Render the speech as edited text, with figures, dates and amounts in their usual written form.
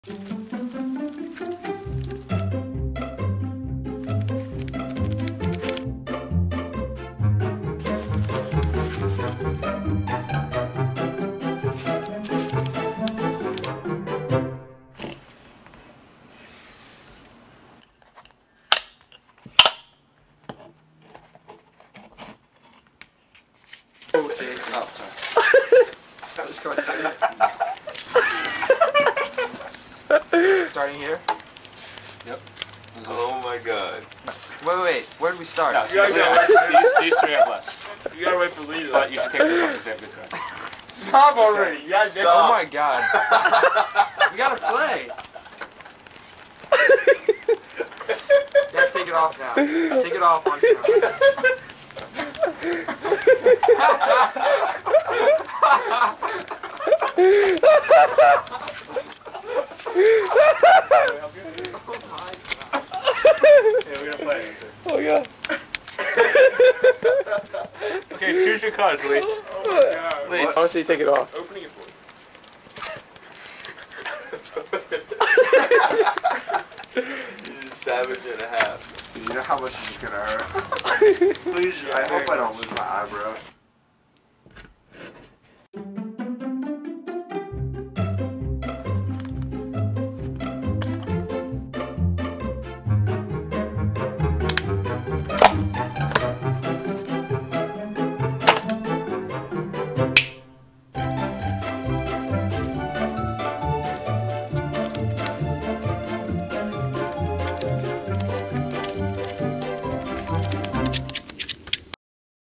Starting here? Yep. Oh my god. Wait. Where did we start? No, these three have less. You gotta wait for Lee. But you should take this off because they have good card. Stop already! You guys did. Oh my god. We gotta play. Yeah, take it off now. Take it off on camera. Oh yeah. Okay, choose your cards, Lee. Oh my god. Lee, honestly, take it off. Opening it for you. You're a savage and a half. You know how much this is gonna hurt? Please, I hope I don't lose my eyebrow.